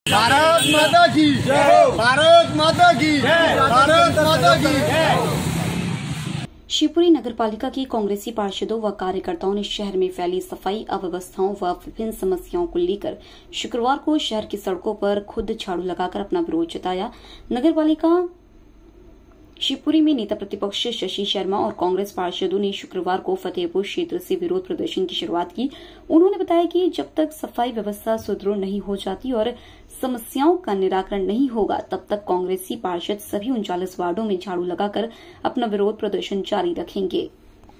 भारत माता की जय, भारत माता की जय, भारत माता की जय। शिवपुरी नगरपालिका की कांग्रेसी पार्षदों व कार्यकर्ताओं ने शहर में फैली सफाई अव्यवस्थाओं व विभिन्न समस्याओं को लेकर शुक्रवार को शहर की सड़कों पर खुद झाड़ू लगाकर अपना विरोध जताया। नगरपालिका शिवपुरी में नेता प्रतिपक्ष शशि शर्मा और कांग्रेस पार्षदों ने शुक्रवार को फतेहपुर क्षेत्र से विरोध प्रदर्शन की शुरुआत की। उन्होंने बताया कि जब तक सफाई व्यवस्था सुदृढ़ नहीं हो जाती और समस्याओं का निराकरण नहीं होगा, तब तक कांग्रेसी पार्षद सभी 39 वार्डों में झाड़ू लगाकर अपना विरोध प्रदर्शन जारी रखेंगे।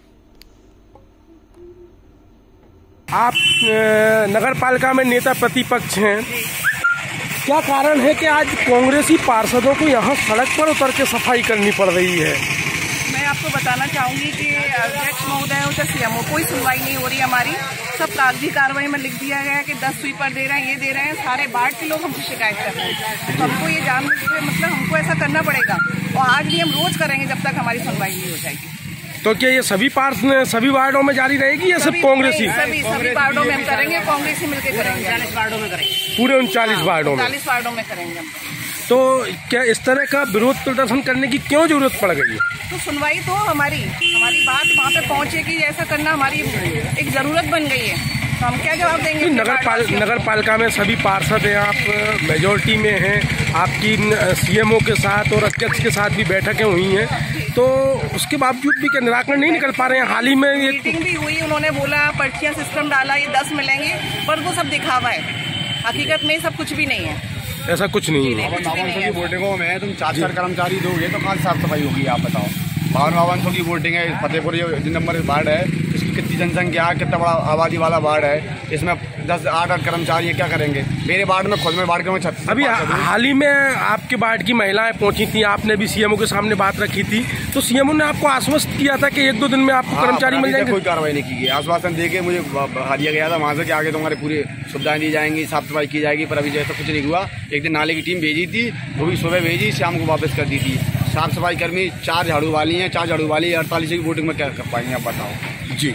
आप नगरपालिका में नेता प्रतिपक्ष हैं, क्या कारण है कि आज कांग्रेसी पार्षदों को यहाँ सड़क पर उतर के सफाई करनी पड़ रही है? मैं आपको बताना चाहूंगी कि अध्यक्ष महोदय और सीएमओ कोई सुनवाई नहीं हो रही हमारी। सब कागजी कार्रवाई में लिख दिया गया है कि 10 स्वीपर दे रहे हैं, ये दे रहे हैं, सारे वार्ड के लोग हमसे शिकायत कर रहे हैं। तो हमको ये जानने से मतलब हमको ऐसा करना पड़ेगा और आज भी हम रोज करेंगे जब तक हमारी सुनवाई नहीं हो जाएगी। तो क्या ये सभी वार्डों में जारी रहेगी या सिर्फ कांग्रेसी? सभी वार्डों में हम करेंगे, कांग्रेसी मिलकर करेंगे, 40 वार्डों में करेंगे, पूरे 39 वार्डों में 40 वार्डों में करेंगे हम। तो क्या इस तरह का विरोध प्रदर्शन करने की क्यों जरूरत पड़ गई है? तो सुनवाई तो हमारी बात वहाँ पे पहुँचेगी, ऐसा करना हमारी एक जरूरत बन गई है। तो हम क्या जवाब देंगे? नगरपालिका में सभी पार्षद हैं, आप मेजोरिटी में हैं, आपकी सीएमओ के साथ और अध्यक्ष के साथ भी बैठकें हुई हैं, तो उसके बावजूद भी क्या निराकरण नहीं निकल पा रहे हैं? हाल ही में मीटिंग भी हुई, उन्होंने बोला पर्चियां सिस्टम डाला, ये 10 मिलेंगे, पर वो सब दिखावा है, हकीकत में सब कुछ भी नहीं है। ऐसा कुछ नहीं है। की वोटिंगों में तुम 4 कर्मचारी दोगे तो कहाँ साफ सफाई होगी? आप बताओ। 52 की वोटिंग है, फतेहपुर जो नंबर वार्ड है, इसकी कितनी जनसंख्या है, कितना बड़ा आबादी वाला वार्ड है, इसमें 10-8 कर्मचारी क्या करेंगे? मेरे वार्ड में खुद में वार्ड में अभी हाल ही में आपके वार्ड की महिलाएं पहुंची थी, आपने भी सीएमओ के सामने बात रखी थी, तो सीएमओ ने आपको आश्वस्त किया था कि 1-2 दिन में आपको कर्मचारी मिल जाएंगे। कोई कार्रवाई नहीं की गई, आश्वासन देके मुझे हटा दिया गया था वहाँ से कि आगे तुम्हारी पूरी सुविधाएं दी जाएंगी, साफ सफाई की जाएगी, पर अभी जैसा कुछ नहीं हुआ। एक दिन नाले की टीम भेजी थी, वो भी सुबह भेजी, शाम को वापस कर दी थी। साफ सफाई कर्मी 4 झाड़ू वाली हैं, 4 झाड़ू वाली 48 की वोटिंग में क्या कर पाएंगे आप बताओ? जी,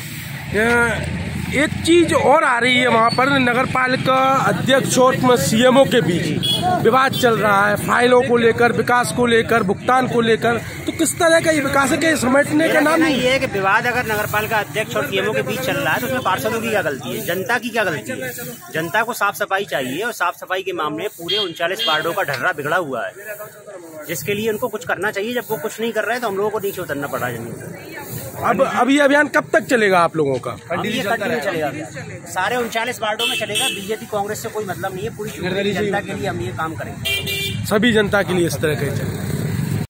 एक चीज और आ रही है, वहाँ पर नगरपालिका अध्यक्ष और सीएमओ के बीच विवाद चल रहा है, फाइलों को लेकर, विकास को लेकर, भुगतान को लेकर। तो किस तरह का ये विकास के समेटने का नाम नहीं है कि विवाद अगर नगरपालिका अध्यक्ष और सीएमओ के बीच चल रहा है तो उसमें पार्षदों की क्या गलती है, जनता की क्या गलती है? जनता को साफ सफाई चाहिए और साफ सफाई के मामले में पूरे 39 वार्डों का ढर्रा बिगड़ा हुआ है, जिसके लिए उनको कुछ करना चाहिए। जब वो कुछ नहीं कर रहे हैं तो हम लोगों को नीचे उतरना पड़ा जमीन। अब ये अभियान कब तक चलेगा आप लोगों का? ये कंटिन्यू चलेगा, सारे 39 वार्डों में चलेगा। बीजेपी कांग्रेस से कोई मतलब नहीं है, पूरी जनता के लिए हम ये काम करेंगे, सभी जनता के लिए इस तरह के चलेगा।